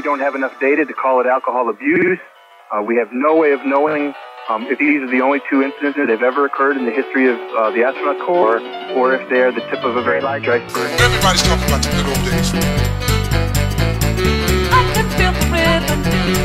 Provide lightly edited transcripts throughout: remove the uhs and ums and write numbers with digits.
We don't have enough data to call it alcohol abuse. We have no way of knowing if these are the only two incidents that have ever occurred in the history of the astronaut corps, or if they're the tip of a very large iceberg. Everybody's talking about the good old days. I can feel the rhythm.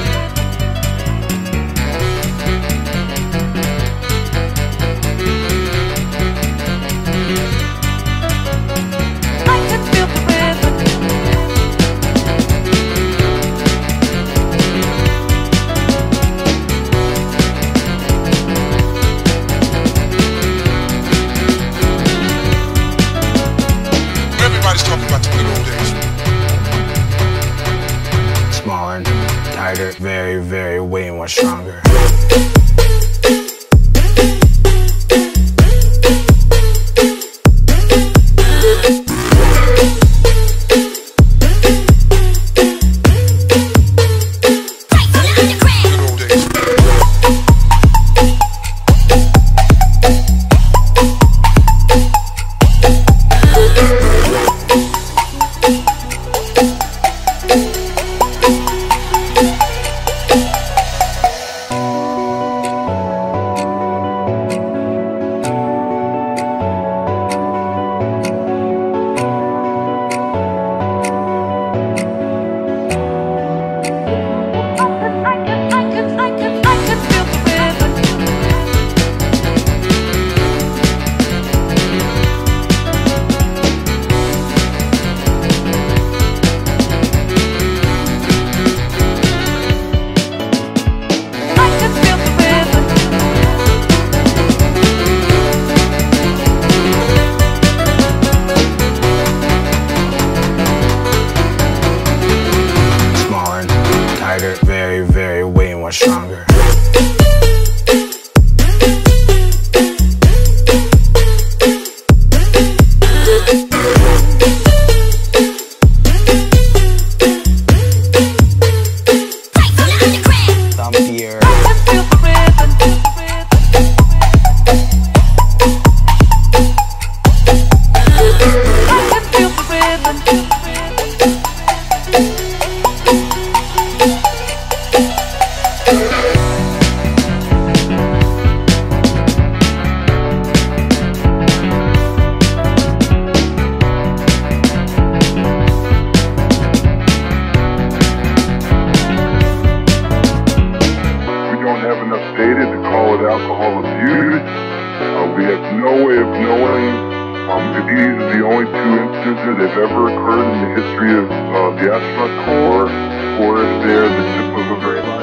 Everybody's talking about the good old days. Smaller, tighter, very, very, way more stronger. Very, very, way more stronger. Thumpier. Have enough data to call it alcohol abuse. We have no way of knowing if these are the only two instances that have ever occurred in the history of the astronaut corps, or if they're the tip of a very